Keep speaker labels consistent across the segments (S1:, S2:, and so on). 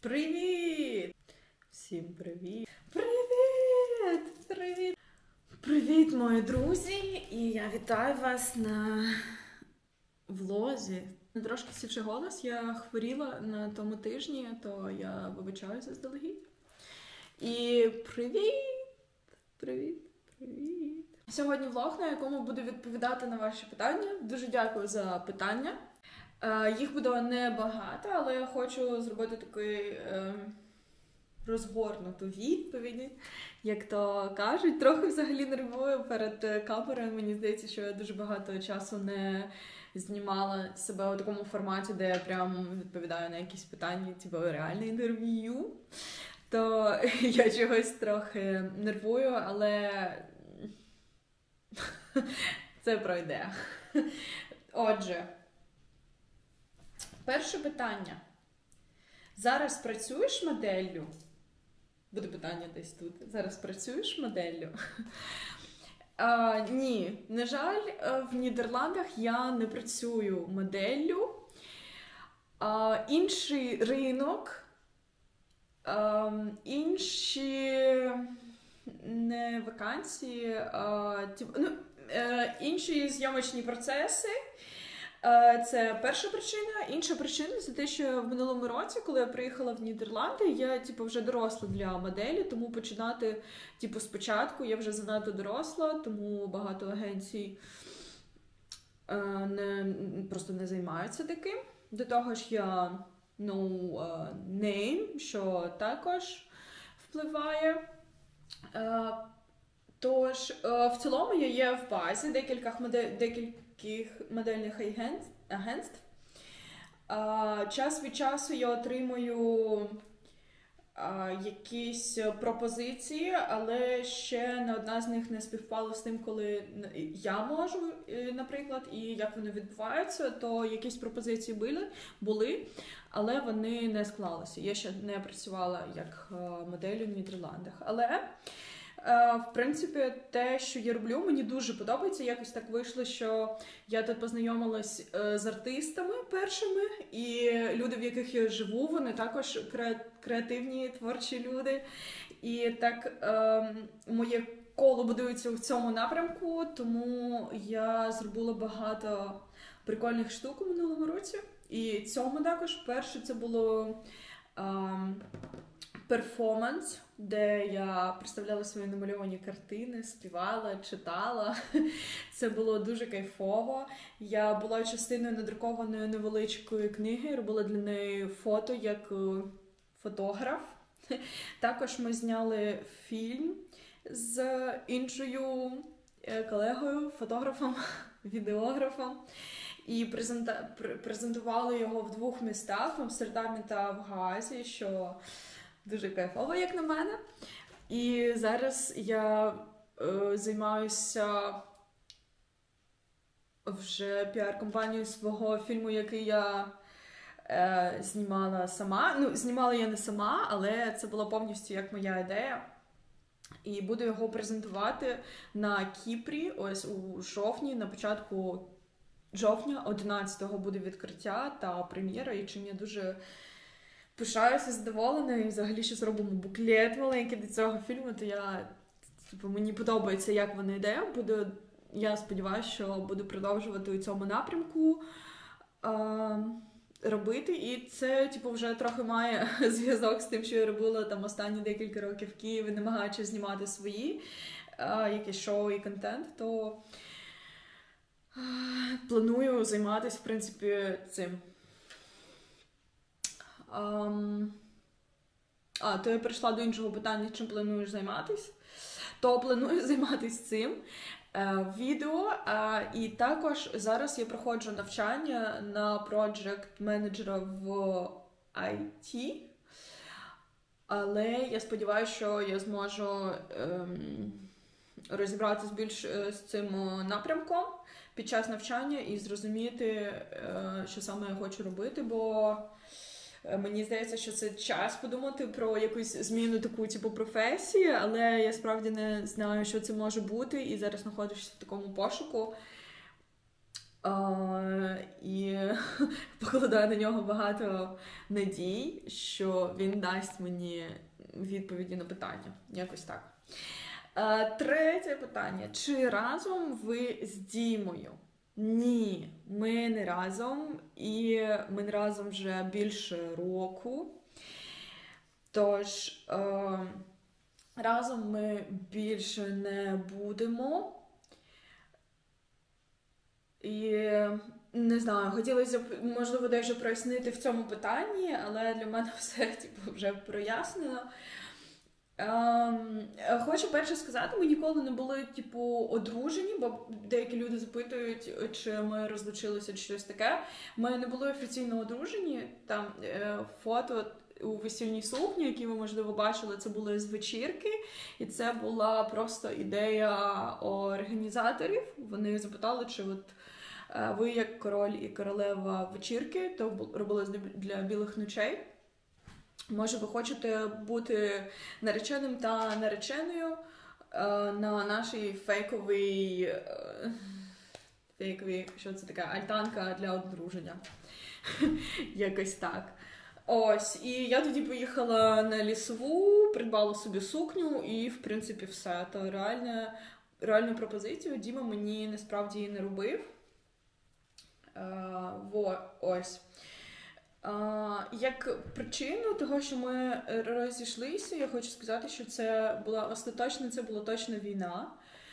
S1: Привіт! Всім привіт! Привіт! Привіт! Привіт, мої друзі! І я вітаю вас на влозі. Трошки сівши голос, я хворіла на тому тижні, то я вибачаюся заздалегідь. І привіт! Привіт! Привіт! Сьогодні влог, на якому буду відповідати на ваші питання. Дуже дякую за питання. Їх буде небагато, але я хочу зробити такий розгорнуту відповідь, як то кажуть. Трохи взагалі нервую перед камерою. Мені здається, що я дуже багато часу не знімала себе у такому форматі, де я прямо відповідаю на якісь питання, типу реальне інтерв'ю. То я чогось трохи нервую, але це пройде. Отже, перше питання. Зараз працюєш моделлю? Буде питання десь тут. Зараз працюєш моделлю? Ні, на жаль, в Нідерландах я не працюю моделлю. Інший ринок, інші не вакансії, інші зйомочні процеси. Це перша причина. Інша причина – це те, що в минулому році, коли я приїхала в Нідерланди, я вже доросла для моделі, тому починати спочатку, я вже занадто доросла, тому багато агенцій просто не займаються таким. До того ж я no name, що також впливає. Тож, в цілому я є в базі декількох модельних агентств. Час від часу я отримую якісь пропозиції, але ще не одна з них не співпала з тим, коли я можу, наприклад, і як вони відбуваються, то якісь пропозиції були, але вони не склалися. Я ще не працювала як модель у Нідерландах. Але в принципі, те, що я роблю, мені дуже подобається. Якось так вийшло, що я тут познайомилась з артистами першими, і люди, в яких я живу, вони також креативні, творчі люди. І так моє коло будується в цьому напрямку, тому я зробила багато прикольних штук у минулому році. І цьому також. Перше, це було перформанс, де я представляла свої намальовані картини, співала, читала. Це було дуже кайфово. Я була частиною надрукованої невеличкої книги, робила для неї фото як фотограф. Також ми зняли фільм з іншою колегою, фотографом, відеографом. І презентували його в 2 містах, в Амстердамі та в Гаазі, що дуже кайфово, як на мене. І зараз я займаюся вже піар-компанією свого фільму, який я знімала сама. Ну, знімала я не сама, але це була повністю як моя ідея. І буду його презентувати на Кіпрі, ось у жовтні, на початку жовтня, 11-го буде відкриття та прем'єра, і чим я дуже пишаюся, задоволена, і взагалі ще зробимо буклет маленький до цього фільму, то мені подобається, як вона йде. Я сподіваюся, що буду продовжувати у цьому напрямку робити, і це вже трохи має зв'язок з тим, що я робила там останні декілька років в Києві, намагаючись знімати свої якісь шоу і контент, то планую займатися, в принципі, цим. То я перейшла до іншого питання, чим плануєш займатися. То планую займатися цим відео. І також зараз я проходжу навчання на проджект-менеджера в IT. Але я сподіваюся, що я зможу розібратися більш з цим напрямком під час навчання і зрозуміти, що саме я хочу робити, бо мені здається, що це час подумати про якусь зміну таку професії, але я справді не знаю, що це може бути, і зараз знаходжуся в такому пошуку. І покладаю на нього багато надій, що він дасть мені відповіді на питання. Якось так. Третє питання. Чи разом ви з Дімою? Ні, ми не разом. І ми не разом вже більше року. Тож, разом ми більше не будемо. І не знаю, хотілося б, можливо, дещо прояснити в цьому питанні, але для мене все вже прояснено. Хочу перше сказати, ми ніколи не були одружені, бо деякі люди запитують, чи ми розлучилися, чи щось таке. Ми не були офіційно одружені. Там фото у весільній сукні, які ви, можливо, бачили, це були з вечірки. І це була просто ідея організаторів. Вони запитали, чи ви, як король і королева вечірки, то робили для білих ночей. Може, ви хочете бути нареченим та нареченою на нашій фейковій, що це таке, альтанка для одруження. Якось так. Ось, і я тоді поїхала на Лісову, придбала собі сукню і, в принципі, все. То реальну пропозицію Діма мені насправді не робив. Ось. Як причину того, що ми розійшлися, я хочу сказати, що це була точно війна.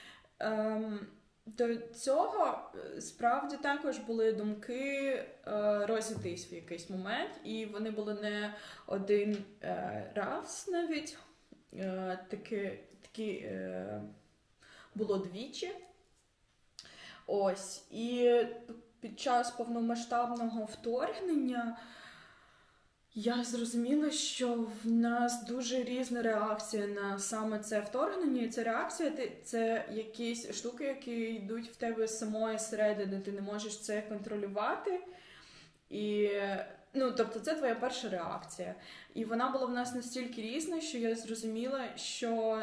S1: До цього справді також були думки розійтись в якийсь момент, і вони були не один раз навіть, такі було двічі. Ось, і під час повномасштабного вторгнення я зрозуміла, що в нас дуже різна реакція на саме це вторгнення. І ця реакція – це якісь штуки, які йдуть в тебе з самої середини. Ти не можеш це контролювати. І, тобто це твоя перша реакція. І вона була в нас настільки різна, що я зрозуміла, що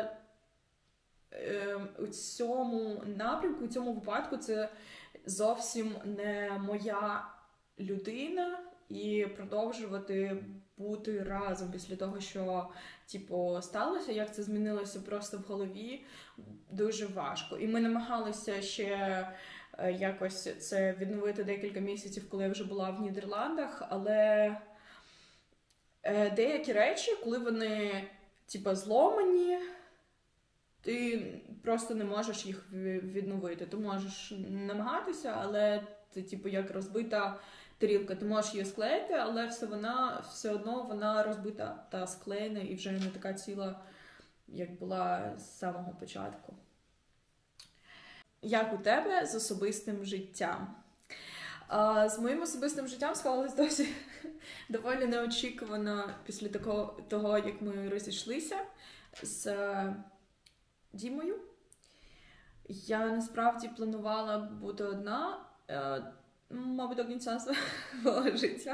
S1: у цьому напрямку, у цьому випадку це зовсім не моя людина, і продовжувати бути разом після того, що сталося, як це змінилося просто в голові, дуже важко. І ми намагалися ще якось це відновити декілька місяців, коли я вже була в Нідерландах, але деякі речі, коли вони зломані, ти просто не можеш їх відновити. Ти можеш намагатися, але це як розбита тарілка. Ти можеш її склеїти, але все одно вона розбита та склеєна і вже не така ціла, як була з самого початку. Як у тебе з особистим життям? З моїм особистим життям склалось досі доволі неочікувано після того, як ми розійшлися з Дімою. Я насправді планувала бути одна, мабуть, до кінця свого життя.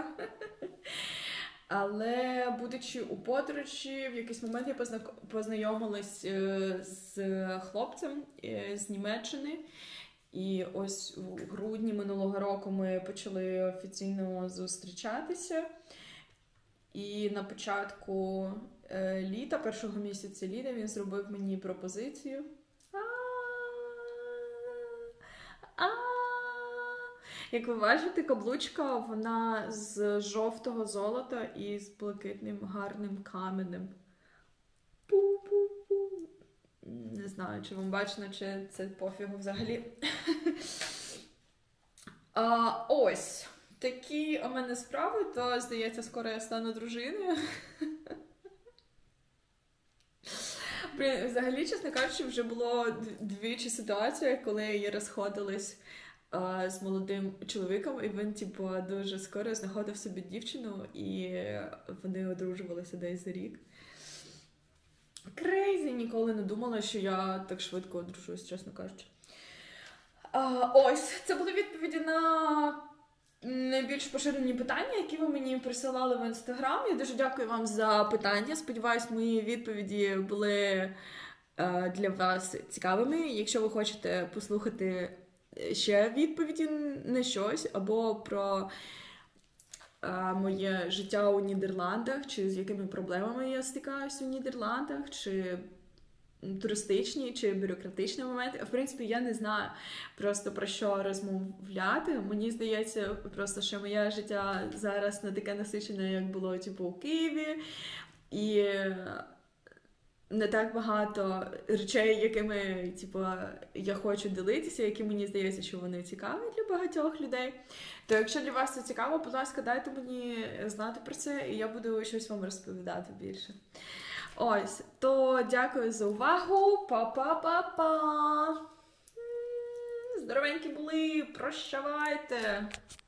S1: Але, будучи у подорожі, в якийсь момент я познайомилась з хлопцем з Німеччини. І ось у грудні минулого року ми почали офіційно зустрічатися. І на початку літа, першого місяця літа, він зробив мені пропозицію. Як ви бачите, каблучка, вона з жовтого золота і з блакитним гарним каменем. Пу-пу-пу. Не знаю, чи вам бачно, чи це пофігу взагалі. Ось. Такі у мене справи, то, здається, скоро я стану дружиною. Взагалі, чесно кажучи, вже було двічі ситуації, коли я розходилась з молодим чоловіком, і він, дуже скоро знаходив собі дівчину, і вони одружувалися десь за рік. Крейзі, ніколи не думала, що я так швидко одружусь, чесно кажучи. Ось, це були відповіді на найбільш поширені питання, які ви мені присилали в Інстаграм. Я дуже дякую вам за питання. Сподіваюсь, мої відповіді були для вас цікавими. Якщо ви хочете послухати ще відповіді на щось, або про моє життя у Нідерландах, чи з якими проблемами я стикаюся у Нідерландах, чи туристичні, чи бюрократичні моменти. В принципі, я не знаю просто про що розмовляти. Мені здається, просто, що моє життя зараз не таке насичене, як було, типу, у Києві. І не так багато речей, якими, типу, я хочу ділитися, які мені здається, що вони цікаві для багатьох людей. То якщо для вас це цікаво, будь ласка, дайте мені знати про це, і я буду щось вам розповідати більше. Ось, то дякую за увагу. Па-па-па-па! Здоровенькі були, прощавайте!